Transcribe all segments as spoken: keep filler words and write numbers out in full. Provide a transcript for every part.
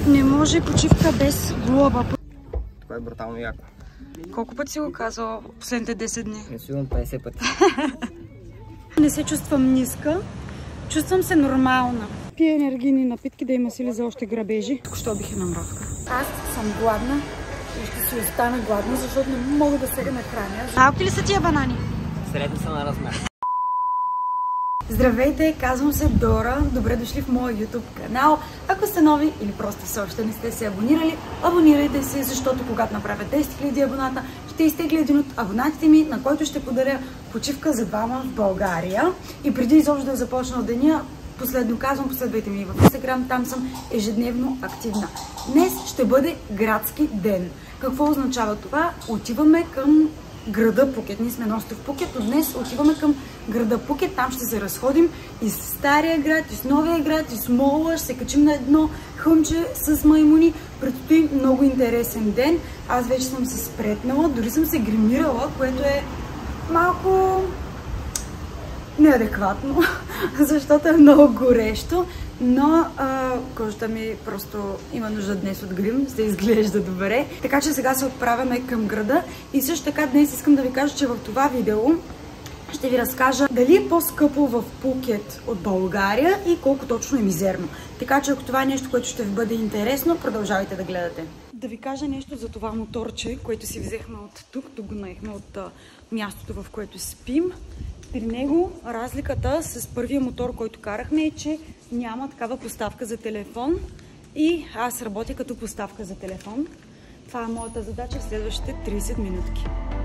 Не може почивка без глоба. Това е брутално яко. Колко пъти си го казал последните десет дни? Не сигурно петдесет пъти. Не се чувствам ниска, чувствам се нормална. Пия енергийни напитки да има сили за още грабежи. Тук що бих една мравка. Аз съм гладна и ще си остана гладна, защото не мога да се нахраня. Малки ли са тия банани? Средно са на размер. Здравейте, казвам се Дора. Добре дошли в моя YouTube канал. Ако сте нови или просто все още не сте се абонирали, абонирайте се, защото когато направя десет хиляди абоната, ще изтегля един от абонатите ми, на който ще подаря почивка за двама в България. И преди изобщо да започна от деня, последно казвам, последвайте ми в Instagram, там съм ежедневно активна. Днес ще бъде градски ден. Какво означава това? Отиваме към града Пукет. Ние сме на остров Пукет, но днес отиваме към града Пукет. Там ще се разходим и с стария град, и с новия град, и с мола. Ще се качим на едно хъмче с маймуни. Предстои много интересен ден. Аз вече съм се спретнала, дори съм се гримирала, което е малко неадекватно, защото е много горещо. Но а, кожата ми просто има нужда днес от грим, за да изглежда добре. Така че сега се отправяме към града. И също така днес искам да ви кажа, че в това видео ще ви разкажа дали е по-скъпо в Пукет от България и колко точно е мизерно. Така че ако това е нещо, което ще ви бъде интересно, продължавайте да гледате. Да ви кажа нещо за това моторче, което си взехме от тук. Тук го наехме от а, мястото, в което спим. При него разликата с първия мотор, който карахме, е, че няма такава поставка за телефон и аз работя като поставка за телефон. Това е моята задача в следващите трийсет минутки.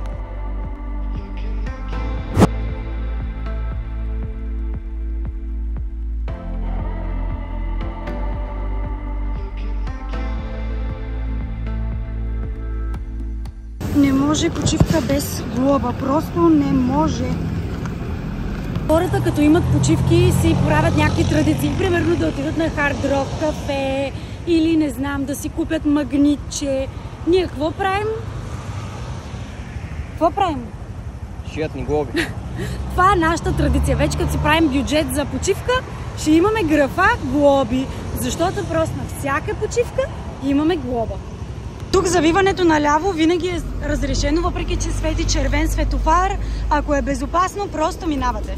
Не може почивка без глоба, просто не може. Хората, като имат почивки, си правят някакви традиции. примерно да отидат на Hard Rock кафе или не знам, да си купят магнитче. Ние какво правим? Какво правим? Шият ни глоби. Това е нашата традиция. Вече като си правим бюджет за почивка, ще имаме графа глоби. Защото просто на всяка почивка имаме глоба. Тук завиването наляво винаги е разрешено, въпреки че свети червен светофар. Ако е безопасно, просто минавате.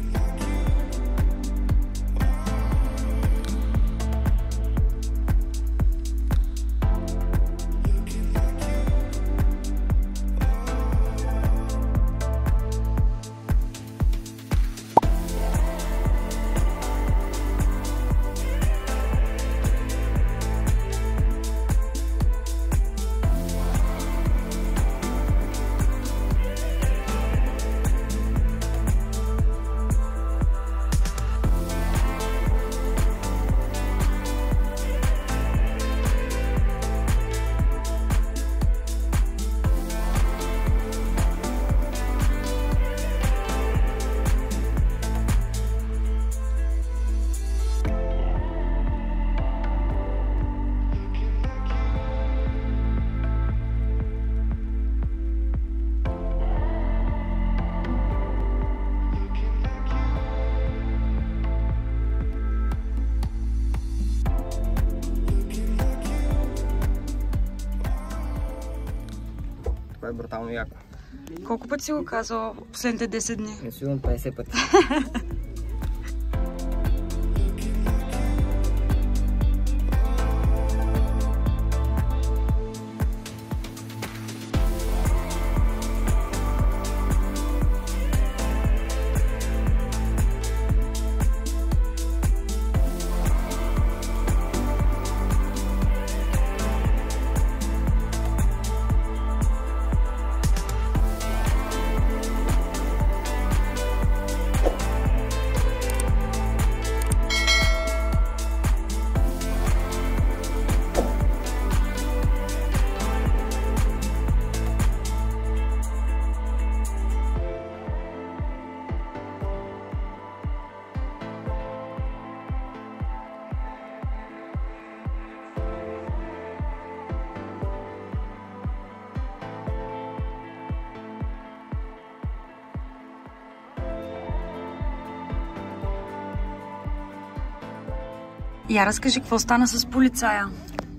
Това е брутално яко. Колко пъти си го казал последните десет дни? Не сигурно петдесет пъти. Я разкажи какво стана с полицая.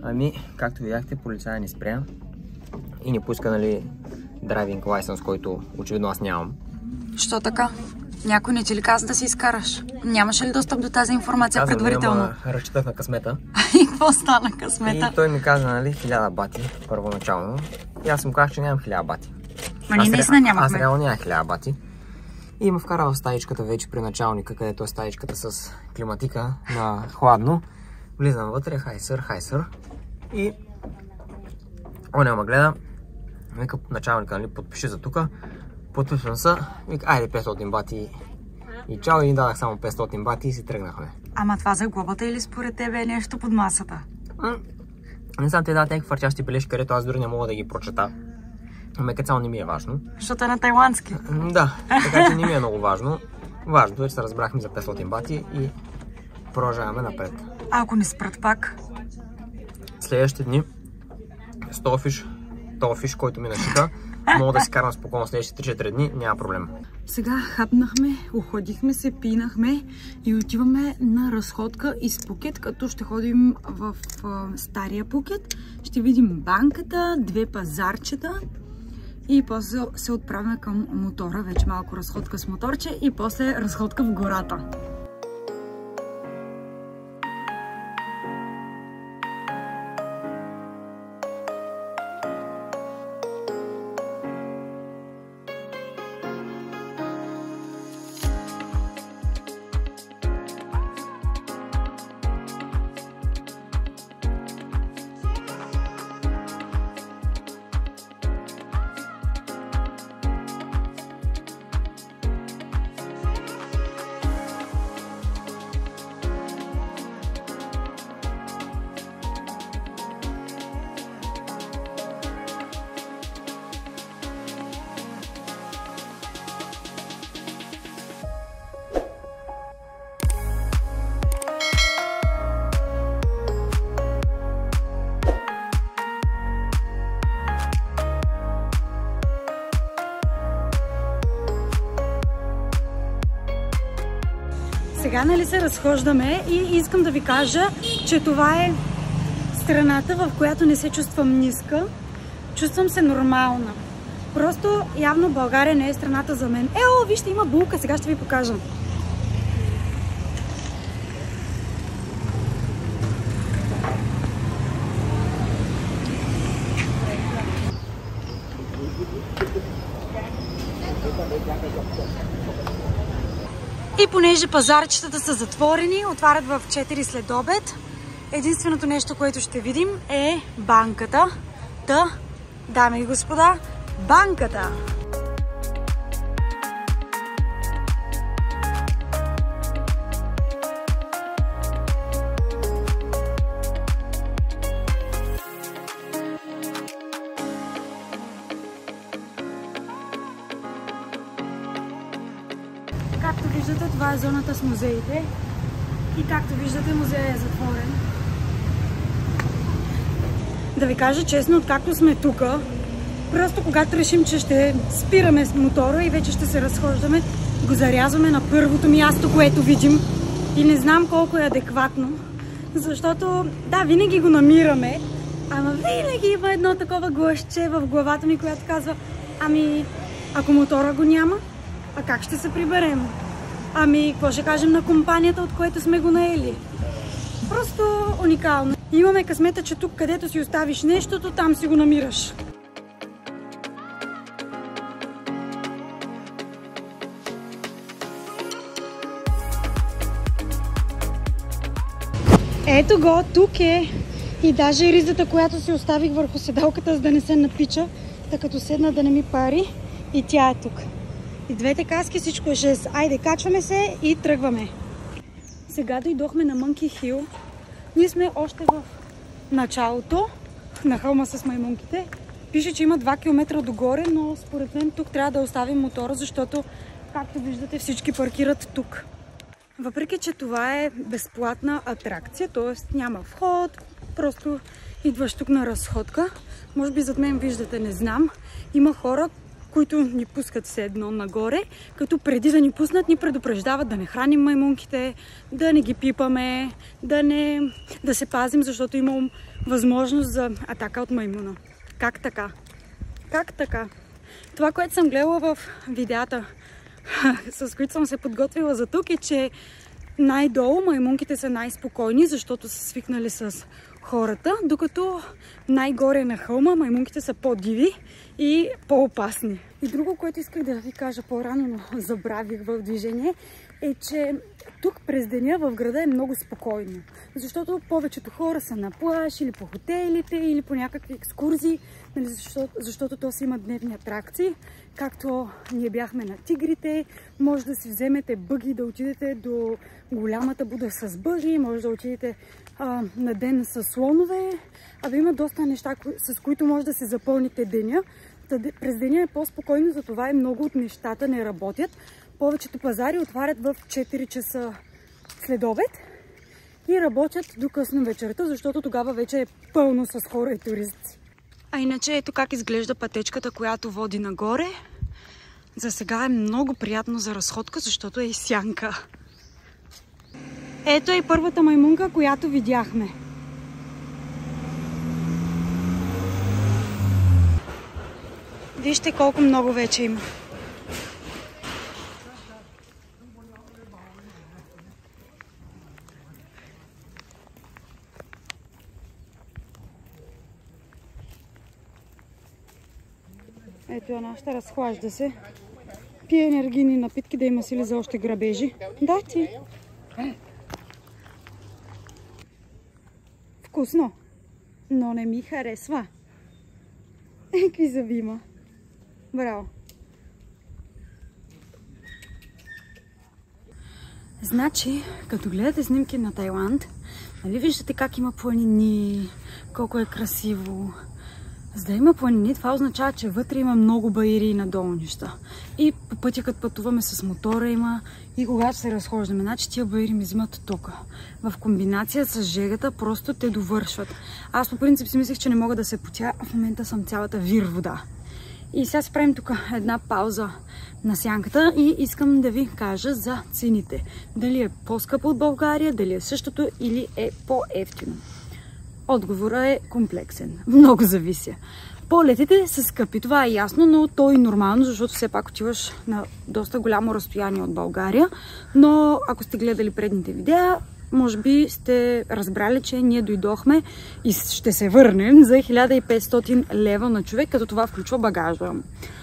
Ами, както видяхте, полицая ни спря и ни пуска, нали, драйвинг лайсенс, който очевидно аз нямам. Що така? Някой не ти ли каза да си изкараш? Нямаше ли достъп до тази информация Каза, предварително? Ама разчитах на късмета. И какво стана късмета? И той ми каза, нали, хиляда бати първоначално. И аз му казах, че нямам хиляда бати. Ма ние наистина нямахме. Аз реално нямах хиляда бати. И ме вкара в стаичката вече при началника, където е стаичката с климатика на хладно. Влизам вътре, хай сър, хай сър. И оня ме гледа. Вика началника, нали, подпиши за тука. Подписвам се. Вика, айде петстотин бати. И чао, и ни дадах само петстотин бати и си тръгнахме. Ама това за глобата или според тебе е нещо под масата? М не знам, те дадат някакви фърчащи бележки, където аз дори не мога да ги прочета. Ме като цяло не ми е важно. Защото е на тайландски. Да, така че не ми е много важно. Важното е, че се разбрахме за петстотин бати и продължаваме напред. А ако не спрат пак? Следващите дни с този фиш, този фиш, който ми начита, мога да си карам спокойно следващите три-четири дни, няма проблем. Сега хапнахме, охладихме се, пинахме и отиваме на разходка из Пукет, като ще ходим в а, стария Пукет. Ще видим банката, две пазарчета и после се отправяме към мотора. Вече малко разходка с моторче и после разходка в гората. Сега, нали, се разхождаме и искам да ви кажа, че това е страната, в която не се чувствам ниска. Чувствам се нормална. Просто явно България не е страната за мен. Ео, вижте, има булка, сега ще ви покажа. И понеже пазарчетата са затворени, отварят в четири след обед, единственото нещо, което ще видим е банката. Та, дами и господа, банката! Както виждате, това е зоната с музеите. И както виждате, музеят е затворен. Да ви кажа честно, откакто сме тук, просто когато решим, че ще спираме с мотора и вече ще се разхождаме, го зарязваме на първото място, което видим. И не знам колко е адекватно, защото да, винаги го намираме, ама винаги има едно такова гласче в главата ми, което казва: ами, ако мотора го няма, а как ще се приберем? Ами, какво ще кажем на компанията, от което сме го наели? Просто уникално. Имаме късмета, че тук, където си оставиш нещото, там си го намираш. Ето го, тук е. И даже и ризата, която си оставих върху седалката, за да не се напича, така като седна да не ми пари, и тя е тук. И двете каски, всичко е шест. Айде, качваме се и тръгваме. Сега дойдохме на Monkey Hill. Ние сме още в началото на хълма с маймунките. Пише, че има два километра догоре, но според мен тук трябва да оставим мотора, защото, както виждате, всички паркират тук. Въпреки че това е безплатна атракция, т.е. няма вход, просто идваш тук на разходка. Може би зад мен виждате, не знам. Има хора, които ни пускат все едно нагоре, като преди да ни пуснат ни предупреждават да не храним маймунките, да не ги пипаме, да, не, да се пазим, защото има възможност за атака от маймуна. Как така? Как така? Това, което съм гледала в видеята, с които съм се подготвила за тук, е, че най-долу маймунките са най-спокойни, защото са свикнали с хората, докато най-горе на хълма маймунките са по-диви и по-опасни. И друго, което исках да ви кажа по-рано, но забравих в движение, е, че тук през деня в града е много спокойно. Защото повечето хора са на плаж или по хотелите или по някакви екскурзии, нали, защото, защото то си има дневни атракции. Както ние бяхме на тигрите, може да си вземете бъги, да отидете до голямата буда с бъги, може да отидете а, на ден с слонове. Абе има доста неща, с които може да се запълните деня. През деня е по-спокойно, затова и много от нещата не работят. Повечето пазари отварят в четири часа след обед и работят до късно вечерта, защото тогава вече е пълно с хора и туристи. А иначе ето как изглежда пътечката, която води нагоре. За сега е много приятно за разходка, защото е и сянка. Ето е и първата маймунка, която видяхме. Вижте колко много вече има. Ето една ще разхлажда се. Пие енергийни напитки, да има сили за още грабежи. Да, ти. Вкусно, но не ми харесва. Е, какви зъби има. Браво. Значи, като гледате снимки на Тайланд, нали виждате как има планини, колко е красиво. За да има планини, това означава, че вътре има много баири и надолу неща. И по пътя, като пътуваме с мотора, има и когато се разхождаме. Значи тия баири ми взимат тока. В комбинация с жегата просто те довършват. Аз по принцип си мислех, че не мога да се потя, а в момента съм цялата вир вода. И сега си правим тук една пауза на сянката и искам да ви кажа за цените. Дали е по-скъпо от България, дали е същото или е по-евтино. Отговорът е комплексен. Много завися. Полетите са скъпи, това е ясно, но то е нормално, защото все пак отиваш на доста голямо разстояние от България. Но ако сте гледали предните видеа, може би сте разбрали, че ние дойдохме и ще се върнем за хиляда и петстотин лева на човек, като това включва багажа.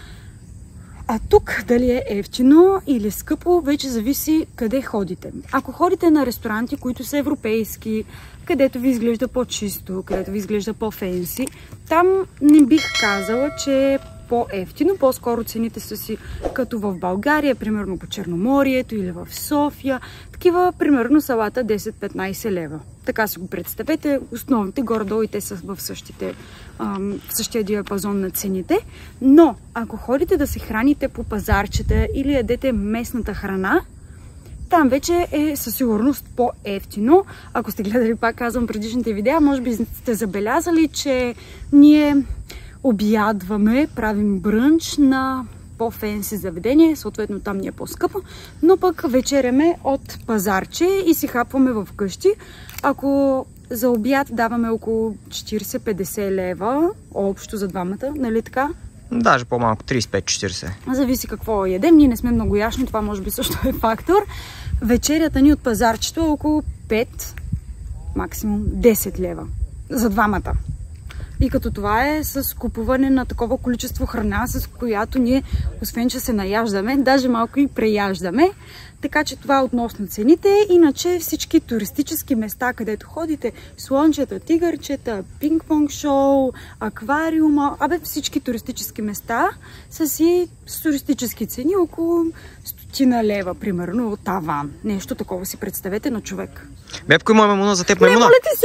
А тук дали е евтино или скъпо, вече зависи къде ходите. Ако ходите на ресторанти, които са европейски, където ви изглежда по-чисто, където ви изглежда по-фенси, там не бих казала, че е по-евтино. По-скоро цените са си като в България, примерно по Черноморието или в София. Такива, примерно, салата десет-петнайсет лева. Така си го представете. Основните горе-долу и те са в, същите, ам, в същия диапазон на цените. Но, ако ходите да се храните по пазарчета или ядете местната храна, там вече е със сигурност по-евтино. Ако сте гледали, пак казвам, предишните видеа, може би сте забелязали, че ние обядваме, правим брънч на по-фенси заведение, съответно там ни е по-скъпо, но пък вечеряме от пазарче и си хапваме в къщи. Ако за обяд даваме около четирийсет-петдесет лева, общо за двамата, нали така? Даже по-малко, трийсет и пет четирийсет. Зависи какво ядем, ние не сме много яшни, това може би също е фактор. Вечерята ни от пазарчето е около пет, максимум десет лева за двамата. И като това е с купуване на такова количество храна, с която ние, освен че се наяждаме, даже малко и преяждаме. Така че това е относно цените. Иначе всички туристически места, където ходите, слънчета, тигърчета, пинг-понг шоу, аквариума, абе всички туристически места са си с туристически цени около стотина лева, примерно, от таван. Нещо такова си представете на човек. Бебко, има маймуна за теб, маймуна! Не, моля ти се!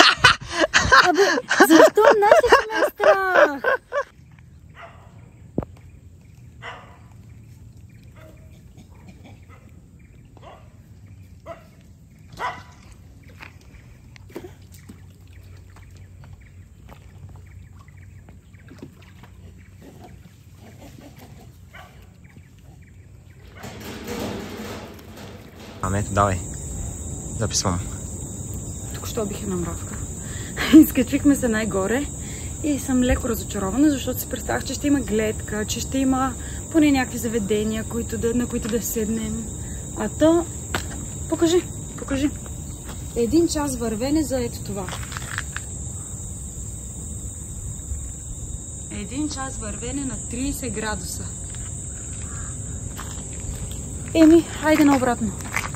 Абе, защо нашите ме е страх? Ами ето, давай. Записвам. Тук що бих една мравка. Изкачихме се най-горе и съм леко разочарована, защото си представях, че ще има гледка, че ще има поне някакви заведения, които да, на които да седнем. А то... Покажи, покажи. Един час вървене за ето това. Един час вървене на трийсет градуса. Еми, хайде наобратно.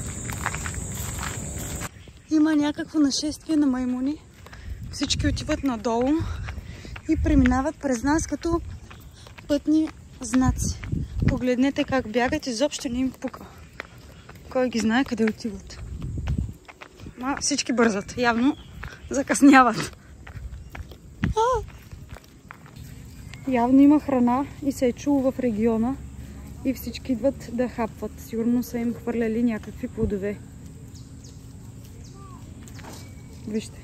Има някакво нашествие на маймуни. Всички отиват надолу и преминават през нас като пътни знаци. Погледнете как бягат, изобщо не им пука. Кой ги знае къде отиват. Ма всички бързат, явно закъсняват. А! Явно има храна и се е чуло в региона и всички идват да хапват. Сигурно са им хвърляли някакви плодове. Вижте.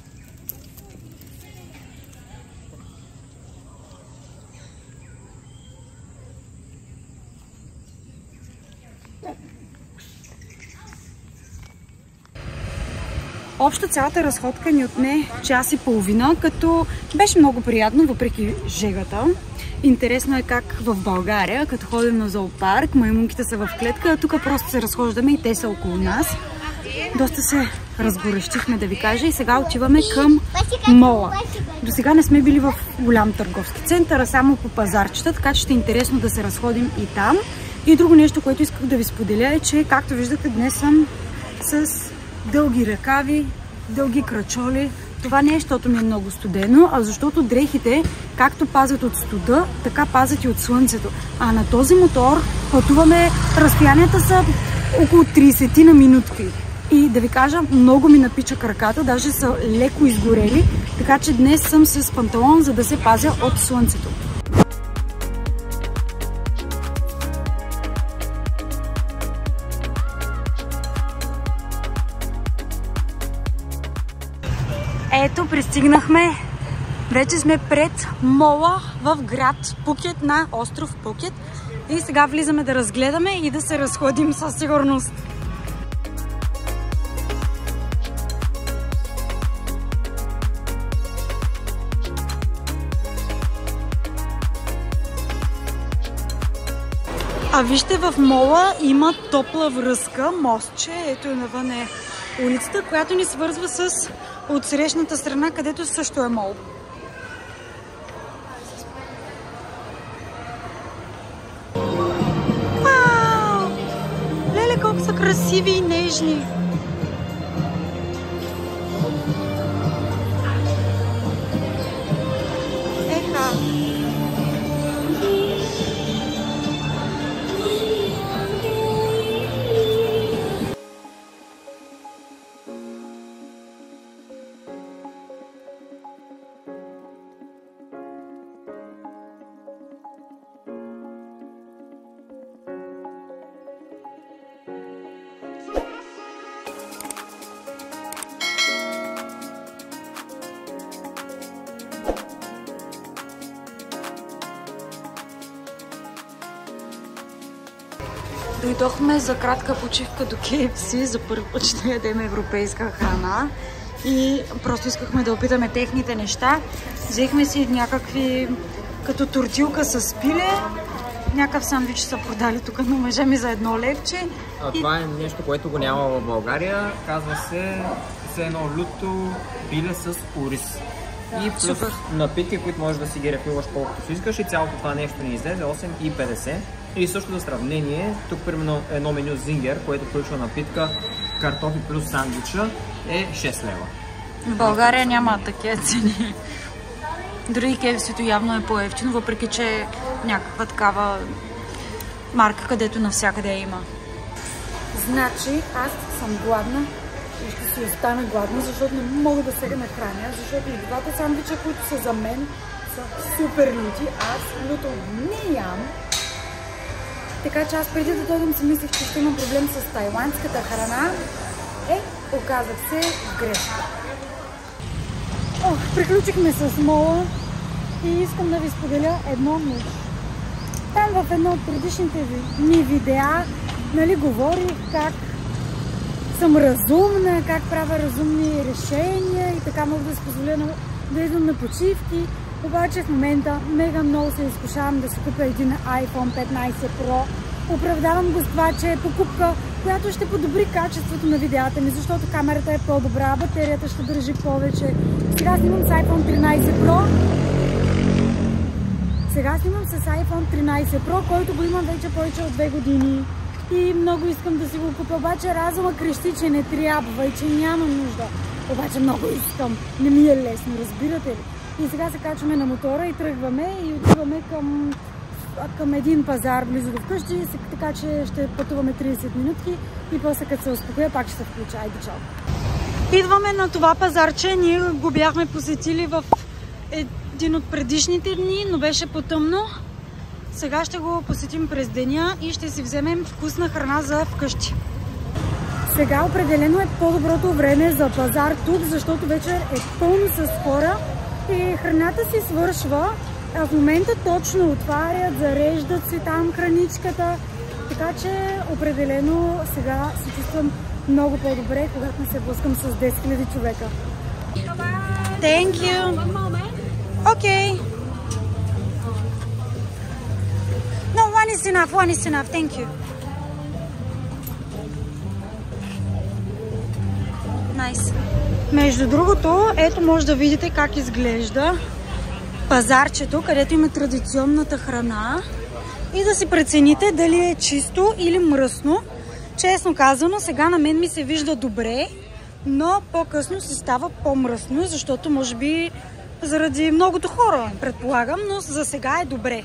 Общо цялата разходка ни отне час и половина, като беше много приятно, въпреки жегата. Интересно е как в България, като ходим на зоопарк, маймунките са в клетка, а тук просто се разхождаме и те са около нас. Доста се разгорещихме, да ви кажа, и сега отиваме към мола. До сега не сме били в голям търговски център, а само по пазарчета, така че ще е интересно да се разходим и там. И друго нещо, което исках да ви споделя е, че както виждате, днес съм с дълги ръкави, дълги крачоли. Това не е, защото ми е много студено, а защото дрехите, както пазят от студа, така пазят и от слънцето. А на този мотор пътуваме, разстоянията са около трийсет на минутки. И да ви кажа, много ми напича краката, даже са леко изгорели, така че днес съм с панталон, за да се пазя от слънцето. Ето, пристигнахме. Вече сме пред мола в град Пукет, на остров Пукет. И сега влизаме да разгледаме и да се разходим със сигурност. А вижте, в мола има топла връзка, мостче. Ето навън е улицата, която ни свързва с отсрещната страна, където също е мол. Вау! Леле, колко са красиви и нежни! Еха! Дойдохме за кратка почивка до Кей Еф Си, за първи път ще ядем европейска храна и просто искахме да опитаме техните неща. Взехме си някакви като тортилка с пиле, някакъв сандвич са продали тук на мъжа ми за едно левче. А, и... Това е нещо, което го няма в България, казва се все едно люто пиле с ориз. И плюс Супер. Напитки, които можеш да си ги рефилваш колкото си искаш, и цялото това нещо ни излезе осем и петдесет. И също за сравнение, тук примерно едно меню Зингер, което включва напитка, картофи плюс сандвича, е шест лева. В България няма такива цени. Дори Кей Еф Си-то явно е по-евтино, въпреки че е някаква такава марка, където навсякъде има. Значи аз съм гладна и ще си остана гладна, защото не мога да се нахраня, защото и двата сандвича, които са за мен, са супер люти. Аз люто не ям. Така че аз преди да дойдем си мислех, че ще имам проблем с тайландската храна. Е, оказах се грешка. Ох, приключихме с мола и искам да ви споделя едно нещо. Там в едно от предишните ми видеа, нали, говорих как съм разумна, как правя разумни решения и така мога да си позволя да идвам на почивки. Обаче в момента мега много се изкушавам да си купя един айфон петнайсет про. Оправдавам го с това, че е покупка, която ще подобри качеството на видеята ми, защото камерата е по-добра, батерията ще държи повече. Сега снимам с айфон тринайсет про. Сега снимам с айфон тринайсет про, който го имам вече повече от две години. И много искам да си го купя, обаче разума крещи, че не трябва и че няма нужда. Обаче много искам. Не ми е лесно, разбирате ли? И сега се качваме на мотора и тръгваме и отиваме към, към един пазар близо до вкъщи, така че ще пътуваме трийсет минутки и после като се успокоя пак ще се включа. Айде, чао! Идваме на това пазарче, ние го бяхме посетили в един от предишните дни, но беше потъмно. Сега ще го посетим през деня и ще си вземем вкусна храна за вкъщи. Сега определено е по-доброто време за пазар тук, защото вечер е пълно с хора и храната си свършва. А в момента точно отварят, зареждат си там храничката. Така че определено сега се чувствам много по-добре, когато не се блъскам с десет хиляди човека. Thank you! Okay. No, one is enough, one is enough. Thank you. Nice. Между другото, ето може да видите как изглежда пазарчето, където има традиционната храна и да си прецените дали е чисто или мръсно. Честно казано, сега на мен ми се вижда добре, но по-късно се става по-мръсно, защото може би заради многото хора, предполагам, но за сега е добре.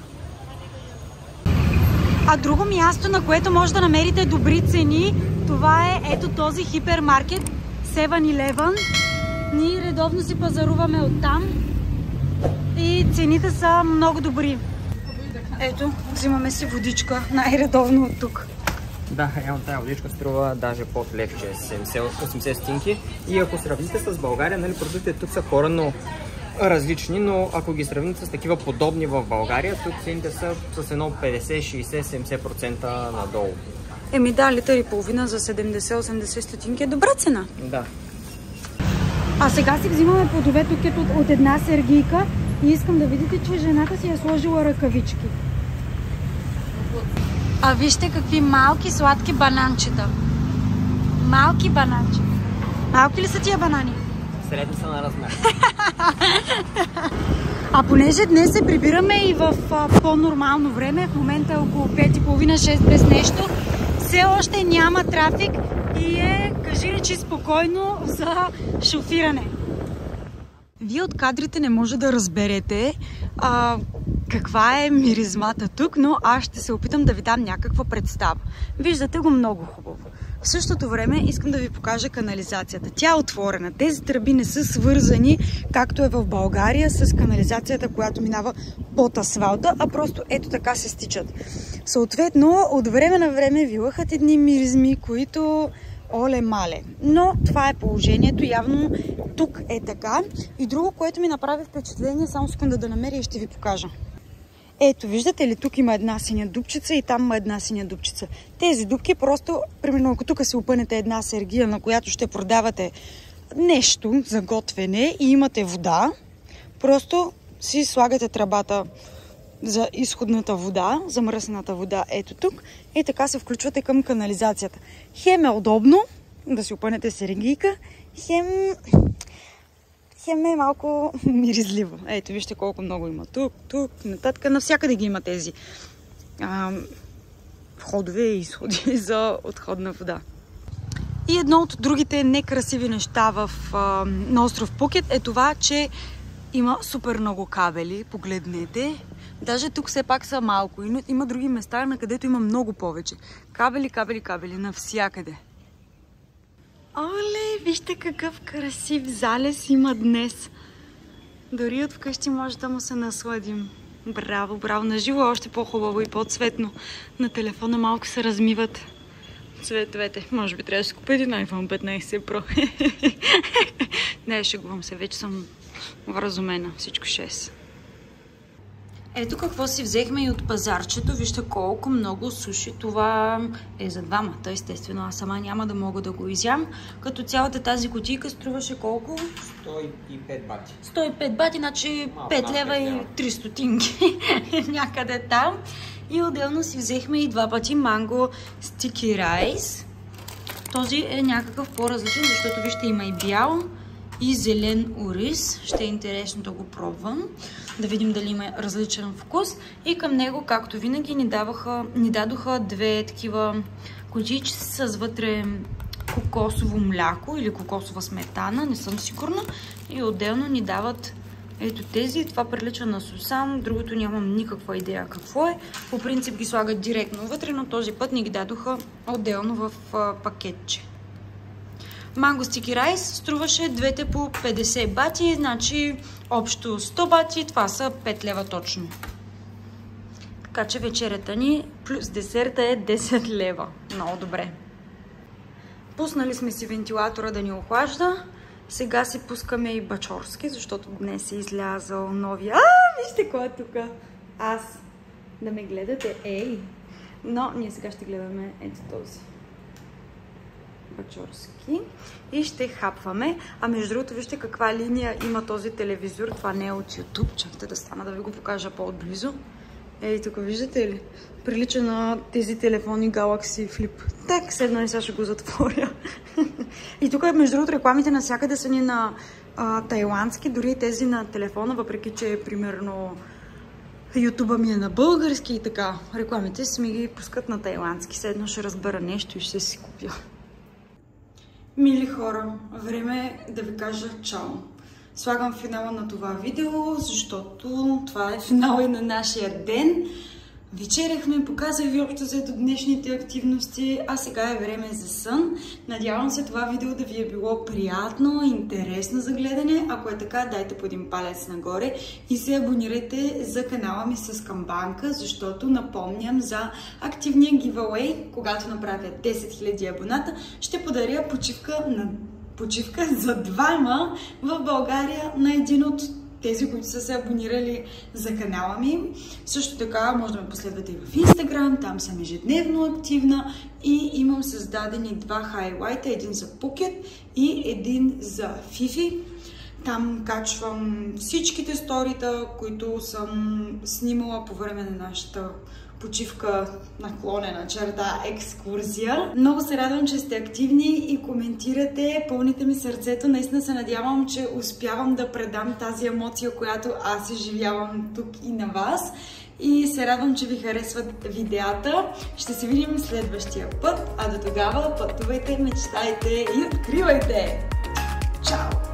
А друго място, на което може да намерите добри цени, това е ето този хипермаркет севен илевън. Ние редовно си пазаруваме оттам и цените са много добри. Ето, взимаме си водичка най-редовно от тук. Да, реално тази водичка струва даже под левче, седемдесет-осемдесет стотинки. И ако сравните с България, нали, продуктите тук са коренно различни, но ако ги сравните с такива подобни в България, тук цените са с едно петдесет, шейсет, седемдесет процента надолу. Еми да, литър и половина за седемдесет-осемдесет стотинки е добра цена. Да. А сега си взимаме плодове тук от, от една сергийка и искам да видите, че жената си е сложила ръкавички. А вижте какви малки сладки бананчета. Малки бананчета. Малки ли са тия банани? Средно са на размер. А понеже днес се прибираме и в по-нормално време, в момента е около пет и половина шест без нещо, все още няма трафик и е, кажи речи, спокойно за шофиране. Вие от кадрите не може да разберете а, каква е миризмата тук, но аз ще се опитам да ви дам някаква представа. Виждате го много хубаво. В същото време искам да ви покажа канализацията. Тя е отворена. Тези тръби не са свързани, както е в България, с канализацията, която минава под асфалта, а просто ето така се стичат. Съответно, от време на време ви лъхат едни миризми, които оле-мале. Но това е положението. Явно тук е така. И друго, което ми направи впечатление, само секунда да намеря и ще ви покажа. Ето, виждате ли, тук има една синя дупчица и там има една синя дупчица. Тези дупки просто, примерно, ако тук си опънете една сергия, на която ще продавате нещо за готвене и имате вода, просто си слагате тръбата за изходната вода, за мръсната вода ето тук и така се включвате към канализацията. Хем е удобно да си опънете сергийка, хем... Хем е малко миризливо. Ето, вижте колко много има тук, тук, нататък. Навсякъде ги има тези а, входове и изходи за отходна вода. И едно от другите некрасиви неща в, а, на остров Пукет е това, че има супер много кабели. Погледнете. Даже тук все пак са малко. И има други места, на където има много повече. Кабели, кабели, кабели. Навсякъде. Оле, вижте какъв красив залез има днес. Дори от вкъщи може да му се насладим. Браво, браво. На живо още по-хубаво и по-цветно. На телефона малко се размиват цветовете. Може би трябва да си купя един айфон петнайсет про. Не, шегувам се. Вече съм вразумена. Всичко шест. Ето какво си взехме и от пазарчето. Вижте колко много суши. Това е за двамата, естествено. Аз сама няма да мога да го изям. Като цялата тази кутийка струваше колко? сто и пет бати. сто и пет бати, значи пет лева и три стотинки. Някъде там. И отделно си взехме и два пъти манго стики райс. Този е някакъв по-различен, защото вижте има и бял и зелен ориз. Ще е интересно да го пробвам. Да видим дали има различен вкус. И към него, както винаги, ни, даваха, ни дадоха две такива кутийчи с вътре кокосово мляко или кокосова сметана, не съм сигурна. И отделно ни дават ето тези. Това прилича на сусан, другото нямам никаква идея какво е. По принцип ги слагат директно вътре, но този път ни ги дадоха отделно в пакетче. Манго стики райс струваше двете по петдесет бати, значи общо сто бати, това са пет лева точно. Така че вечерята ни плюс десерта е десет лева. Много добре. Пуснали сме си вентилатора да ни охлажда. Сега си пускаме и бачорски, защото днес е излязъл новия. А, вижте кой е тук. Аз. Да ме гледате, ей. Но ние сега ще гледаме ето този бачорски и ще хапваме. А между другото, вижте каква линия има този телевизор. Това не е от YouTube. Чакайте да стана да ви го покажа по-отблизо. Ей, тук виждате ли? Прилича на тези телефони Galaxy Flip. Так, седна и сега ще го затворя. И тук, между другото, рекламите навсякъде са ни на а, тайландски, дори тези на телефона, въпреки че, примерно, ютуба ми е на български и така. Рекламите си ми ги пускат на тайландски. Седно ще разбера нещо и ще си купя. Мили хора, време е да ви кажа чао. Слагам финала на това видео, защото това е финал и на нашия ден. Вечеряхме, показах ви общо взето днешните активности, а сега е време за сън. Надявам се това видео да ви е било приятно, интересно за гледане. Ако е така, дайте по един палец нагоре и се абонирайте за канала ми с камбанка, защото напомням за активния giveaway. Когато направя десет хиляди абоната, ще подаря почивка, на... почивка за двама в България на един от тези, които са се абонирали за канала ми. Също така може да ме последвате и в Instagram, там съм ежедневно активна и имам създадени два хайлайта, един за Phuket и един за Фифи. Там качвам всичките сторита, които съм снимала по време на нашата почивка, наклонена черта, екскурзия. Много се радвам, че сте активни и коментирате, пълните ми сърцето. Наистина се надявам, че успявам да предам тази емоция, която аз изживявам тук и на вас. И се радвам, че ви харесват видеята. Ще се видим следващия път, а до тогава пътувайте, мечтайте и откривайте! Чао!